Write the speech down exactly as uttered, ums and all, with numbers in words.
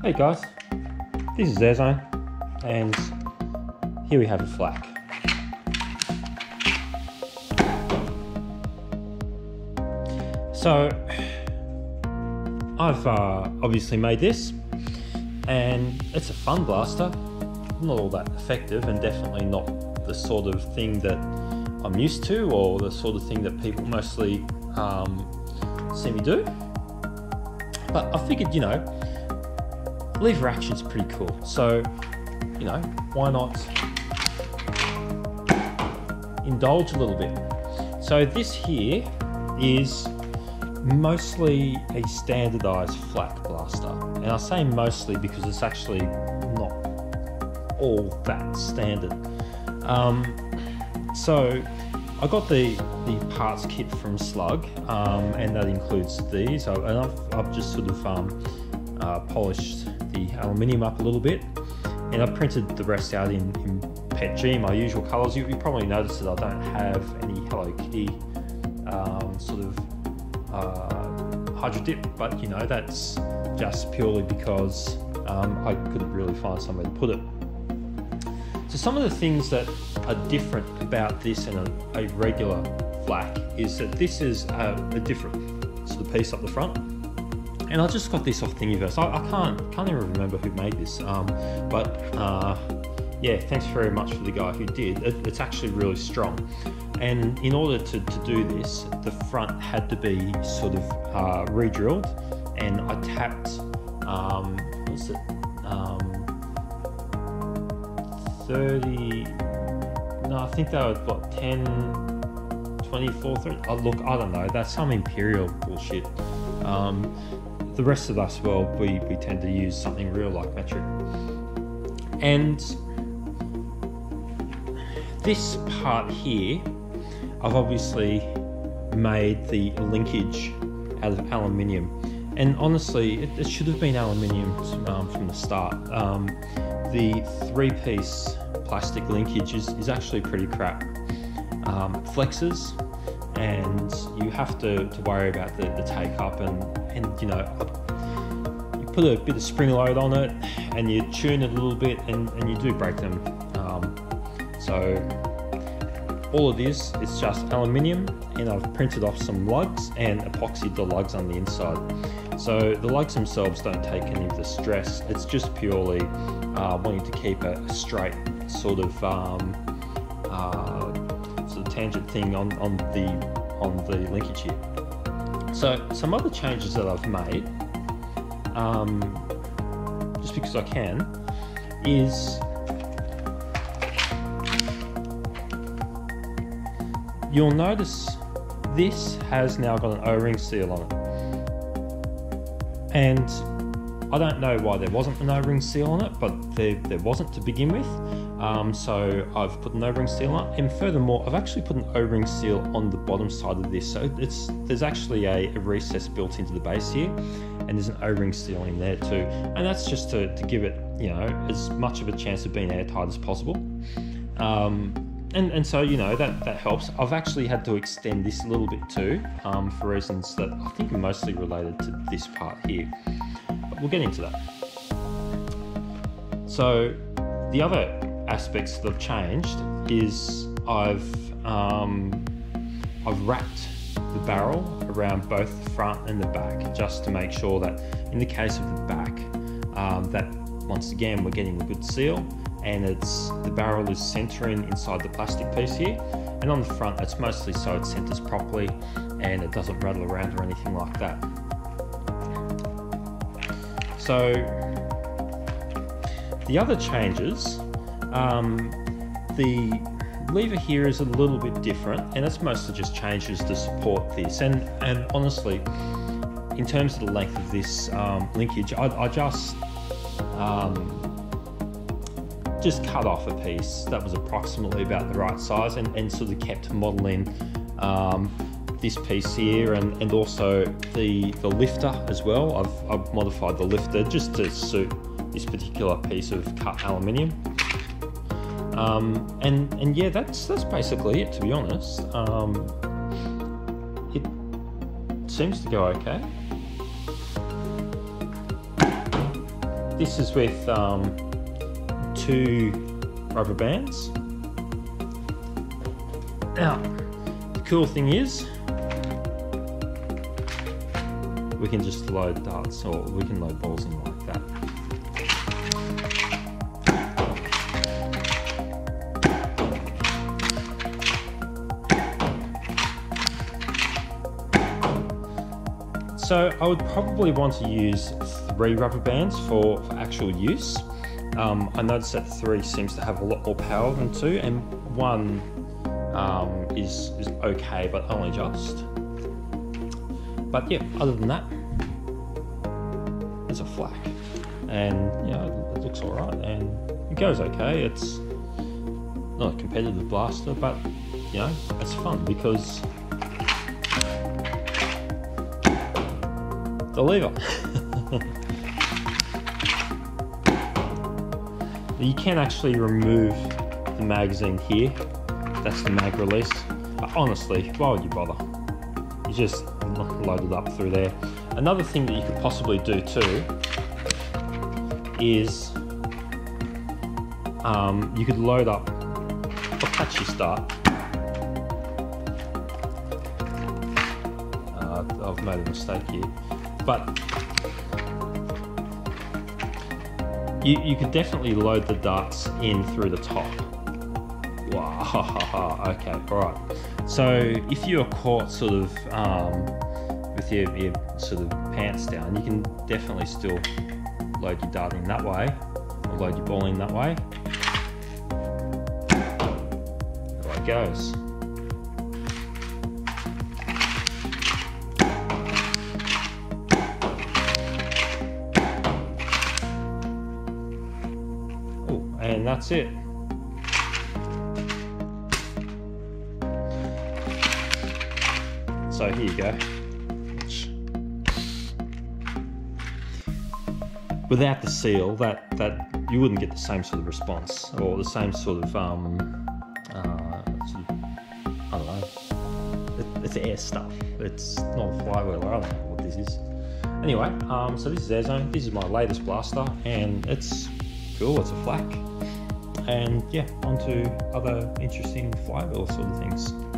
Hey guys, this is Airzone, and here we have a FLAK. So I've uh, obviously made this, and it's a fun blaster, not all that effective, and definitely not the sort of thing that I'm used to, or the sort of thing that people mostly um, see me do. But I figured, you know, lever action's pretty cool, so you know, why not indulge a little bit. So this here is mostly a standardized FLAK blaster, and I say mostly because it's actually not all that standard. Um, so I got the the parts kit from Slug, um, and that includes these, and I've, I've just sort of um, uh, polished the aluminium up a little bit, and I printed the rest out in, in P E T G, my usual colours. You, you probably noticed that I don't have any Hello Kitty um, sort of uh, hydro dip, but you know, that's just purely because um, I couldn't really find somewhere to put it. So some of the things that are different about this and a, a regular FLAK is that this is a, a different sort of piece up the front. And I just got this off Thingiverse. I, I can't can't even remember who made this, um, but uh, yeah, thanks very much for the guy who did. It, it's actually really strong. And in order to, to do this, the front had to be sort of uh, re-drilled, and I tapped, um, what was it, um, thirty, no, I think they were, what, ten, twenty-four, thirty, oh, look, I don't know, that's some Imperial bullshit. Um, the rest of us, well, we, we tend to use something real like metric. And this part here, I've obviously made the linkage out of aluminium, and honestly it, it should have been aluminium um, from the start. Um, the three-piece plastic linkage is, is actually pretty crap. Um, flexes, and you have to, to worry about the, the take up, and, and you know, you put a bit of spring load on it and you tune it a little bit, and, and you do break them. Um, so all of this is just aluminium, and I've printed off some lugs and epoxied the lugs on the inside. So the lugs themselves don't take any of the stress. It's just purely uh, wanting to keep a, a straight sort of um, uh, sort of tangent thing on, on the on the linkage here. So some other changes that I've made, um, just because I can, is you'll notice this has now got an O-ring seal on it. And I don't know why there wasn't an O-ring seal on it, but there, there wasn't to begin with. Um, so I've put an O-ring seal on it, and furthermore, I've actually put an O-ring seal on the bottom side of this. So it's there's actually a, a recess built into the base here, and there's an O-ring seal in there too. And that's just to, to give it, you know, as much of a chance of being airtight as possible. Um, And, and so, you know, that, that helps. I've actually had to extend this a little bit too, um, for reasons that I think are mostly related to this part here. But we'll get into that. So the other aspects that have changed is I've, um, I've wrapped the barrel around both the front and the back, just to make sure that in the case of the back, um, that once again, we're getting a good seal, and it's the barrel is centering inside the plastic piece here, and on the front it's mostly so it centers properly and it doesn't rattle around or anything like that. So the other changes, um, the lever here is a little bit different, and it's mostly just changes to support this, and and honestly, in terms of the length of this um, linkage, I, I just um, just cut off a piece that was approximately about the right size, and, and sort of kept modeling um, this piece here, and, and also the, the lifter as well. I've, I've modified the lifter just to suit this particular piece of cut aluminium. Um, and, and yeah, that's, that's basically it, to be honest. Um, it seems to go okay. this is with um, two rubber bands. Now, the cool thing is, we can just load darts, or we can load balls in like that. So I would probably want to use three rubber bands for, for actual use. Um, I noticed that three seems to have a lot more power than two, and one um, is, is okay, but only just. But yeah, other than that, it's a FLAK, and you know, it looks alright, and it goes okay. It's not a competitive blaster, but you know, it's fun because the lever. You can actually remove the magazine here. That's the mag release. But honestly, why would you bother? You just load it up through there. Another thing that you could possibly do too is um, you could load up a patchy start. Uh, I've made a mistake here. But you, you could definitely load the darts in through the top. Wow, okay, alright. So if you're caught sort of um, with your, your sort of pants down, you can definitely still load your dart in that way, or load your ball in that way. There it goes. And that's it. So here you go. Without the seal, that that you wouldn't get the same sort of response, or the same sort of um, uh, sort of, I don't know. It, it's air stuff. It's not a flywheel. I don't know what this is. Anyway, um, so this is Airzone. This is my latest blaster, and it's cool. It's a FLAK. And yeah, on to other interesting flywheel sort of things.